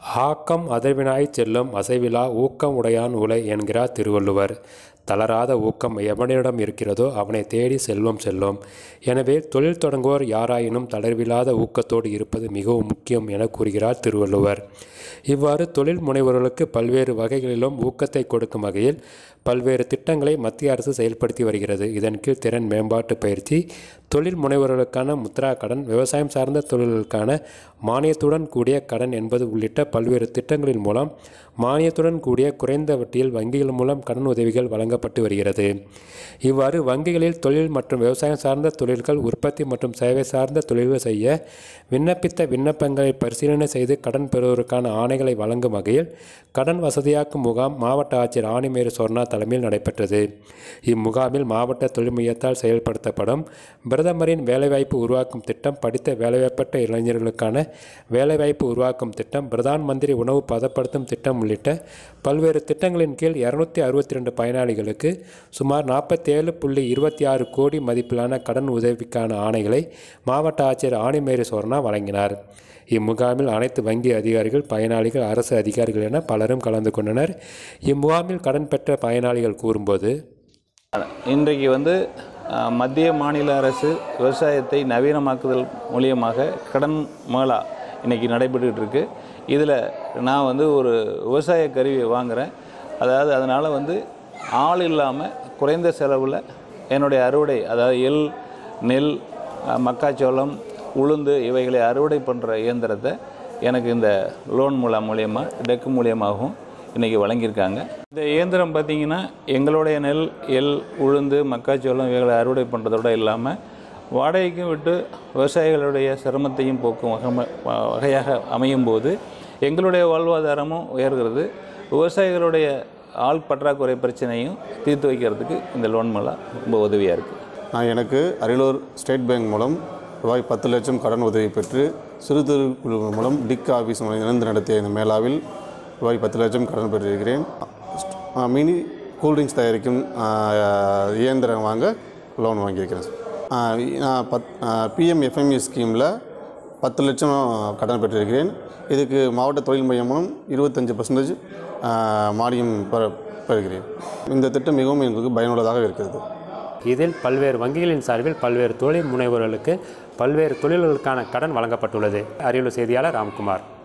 ஆக்கம் அதர்வினாய்ச் செல்லும் அசைவிலா ஊக்கம் உடையான் உலை என்கிறார் திருவள்ளுவர். தளராத ஊக்கம் எவனிடம் இருக்கிறதோ அவனை தேடி செல்வம் செல்லும். எனவே தொழில் தொடங்குவோர் யாராயினும் தளர்வில்லாத ஊக்கத்தோடு இருப்பது மிகவும் முக்கியம் என கூறுகிறார் திருவள்ளுவர். இவ்வாறு தொழில் முனைவோர்களுக்கு பல்வேறு வகைகளிலும் ஊக்கத்தை கொடுக்கும் வகையில் பல்வேறு திட்டங்களை மத்திய அரசு செயல்படுத்தி வருகிறது. இதன் கீழ் திறன் மேம்பாட்டு பயிற்சி, தொழில் முனைவோர்களுக்கான முத்ரா கடன், விவசாயம் சார்ந்த தொழில்களுக்கான மானியத்துடன் கூடிய கடன் என்பது உள்ளிட்ட பல்வேறு திட்டங்களின் மூலம் மானியத்துடன் கூடிய குறைந்த வட்டியில் வங்கிகள் மூலம் கடன் உதவிகள் வழங்கப்பட்டு வருகிறது. இவ்வாறு வங்கிகளில் தொழில் மற்றும் விவசாயம் சார்ந்த தொழில்கள், உற்பத்தி மற்றும் சேவை சார்ந்த தொழில்கள் செய்ய விண்ணப்பித்த விண்ணப்பங்களை பரிசீலனை செய்து கடன் பெறுவதற்கான ஆணைகளை வழங்கும் வகையில் கடன் வசதியாக்கும் முகாம் மாவட்ட ஆட்சியர் ஆணிமேரி சொர்ணா தலைமையில் நடைபெற்றது. இம்முகாமில் மாவட்ட தொழில் மையத்தால் செயல்படுத்தப்படும் பிரதமரின் வேலைவாய்ப்பு உருவாக்கும் திட்டம், படித்த வேலைவாய்ப்பற்ற இளைஞர்களுக்கான வேலைவாய்ப்பு உருவாக்கும் திட்டம், பிரதான் மந்திரி உணவு பதப்படுத்தும் திட்டம் உள்ளிட்ட பல்வேறு திட்டங்களின் கீழ் 262 பயனாளிகளுக்கு சுமார் 47.26 கோடி மதிப்பிலான கடன் உதவிக்கான ஆணைகளை மாவட்ட ஆட்சியர் ஆணிமேரி சொர்ணா வழங்கினார். இம்முகாமில் அனைத்து வங்கி அதிகாரிகள், பயனாளிகள், அரசு அதிகாரிகள் என பலரும் கலந்து கொண்டனர். இம்முகாமில் கடன் பெற்ற பயனாளிகள் கூறும்போது, இன்றைக்கு மத்திய மாநில அரசு விவசாயத்தை நவீனமாக்குதல் மூலியமாக கடன் மேளா இன்றைக்கி நடைபெற்றுக்கிட்டு இருக்குது. இதில் நான் ஒரு விவசாய கருவியை வாங்குகிறேன். அதாவது அதனால் ஆள் இல்லாமல் குறைந்த செலவில் என்னுடைய அறுவடை, அதாவது நெல், மக்காச்சோளம், உளுந்து இவைகளை அறுவடை பண்ணுற இயந்திரத்தை எனக்கு இந்த லோன் மூலியமாக டெக்கு மூலியமாகவும் இன்றைக்கி வழங்கியிருக்காங்க. இந்த இயந்திரம் பார்த்திங்கன்னா எங்களுடைய நெல், உளுந்து, மக்காச்சோளம் இவைகளை அறுவடை பண்ணுறதோடு இல்லாமல் வாடகைக்கும் விட்டு விவசாயிகளுடைய சிரமத்தையும் போக்கும் வகையாக அமையும் போது எங்களுடைய வாழ்வாதாரமும் உயர்கிறது. விவசாயிகளுடைய ஆள் பற்றாக்குறை பிரச்சனையும் தீர்த்து வைக்கிறதுக்கு இந்த லோன் மேலே ரொம்ப உதவியாக இருக்குது. எனக்கு அரியலூர் ஸ்டேட் பேங்க் மூலம் ரூபாய் 10 லட்சம் கடன் உதவி பெற்று சிறு குழு மூலம் டிக் ஆஃபீஸ் இணைந்து நடத்திய இந்த மேளாவில் ரூபாய் 10 லட்சம் கடன் பெற்றிருக்கிறேன். மினி கூல்ட்ரிங்க்ஸ் தயாரிக்கும் இயந்திரம் வாங்க லோன் வாங்கியிருக்கிறேன். நான் PMFME ஸ்கீமில் 10 லட்சம் கடன் பெற்றிருக்கிறேன். இதுக்கு மாவட்ட தொழில் மையம் மூலம் 25% மானியம் பெறுகிறேன். இந்த திட்டம் மிகவும் எங்களுக்கு பயனுள்ளதாக இருக்கிறது. இதில் பல்வேறு வங்கிகளின் சார்பில் பல்வேறு தொழில் முனைவோர்களுக்கு பல்வேறு தொழில்களுக்கான கடன் வழங்கப்பட்டுள்ளது. அரியலூர் செய்தியாளர் ராம்குமார்.